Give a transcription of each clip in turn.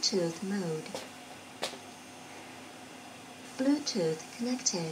Bluetooth mode. Bluetooth connected.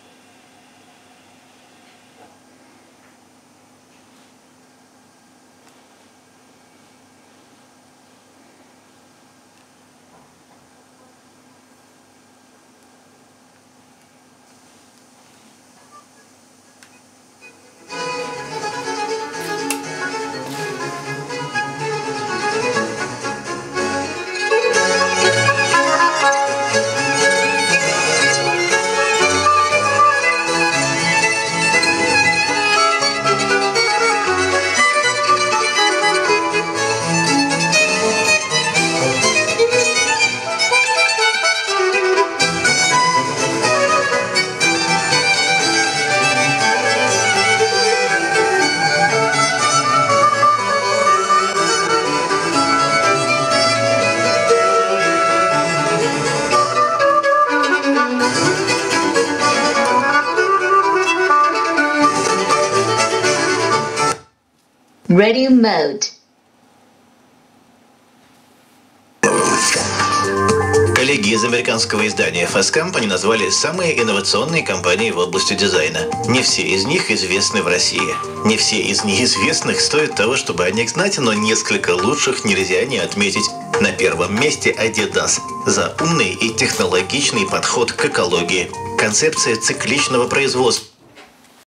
Radio mode. Коллеги из американского издания Fast Company назвали самые инновационные компании в области дизайна. Не все из них известны в России. Не все из неизвестных стоят того, чтобы о них знать, но несколько лучших нельзя не отметить. На первом месте Adidas за умный и технологичный подход к экологии. Концепция цикличного производства